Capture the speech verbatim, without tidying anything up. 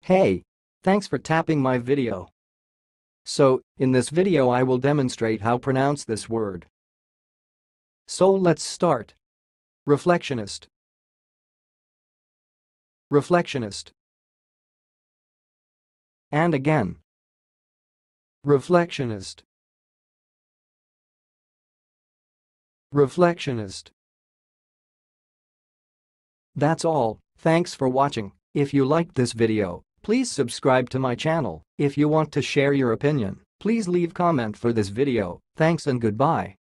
Hey! Thanks for tapping my video. So, in this video I will demonstrate how pronounce this word. So let's start. Reflectionist. Reflectionist. And again. Reflectionist. Reflectionist. That's all. Thanks for watching. If you liked this video, please subscribe to my channel. If you want to share your opinion, please leave comment for this video. Thanks and goodbye.